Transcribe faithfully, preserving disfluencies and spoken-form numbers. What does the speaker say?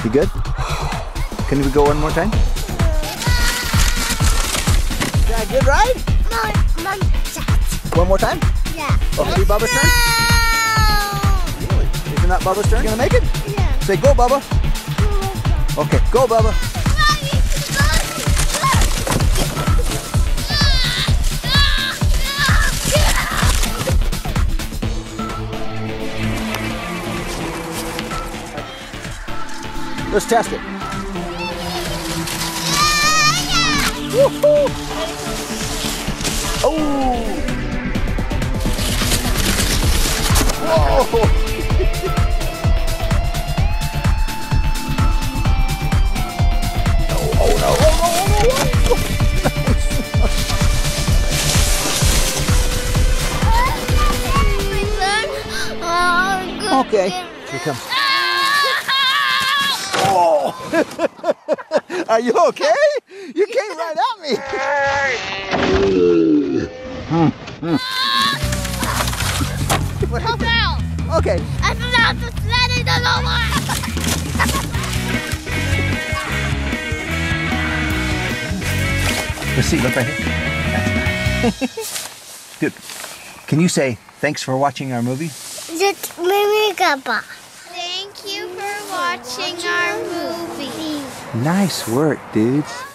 You good? Can we go one more time? Is that a good ride? Mom, Mom, Dad. One more time? Yeah. Okay, Bubba's turn? Really? Isn't that Bubba's turn? You gonna make it? Yeah. Say go, Bubba. Okay, go, Bubba. Let's test it. Woohoo! Oh! Whoa! No, oh no, oh no, oh no! Okay, here it comes. Oh! Are you okay? You came right at me. What happened? Okay. I'm not the sledding no more. Let's see, look right here. Good. Can you say thanks for watching our movie? Just Mimi Gaba. Thank you for watching our movie. Nice work, dudes.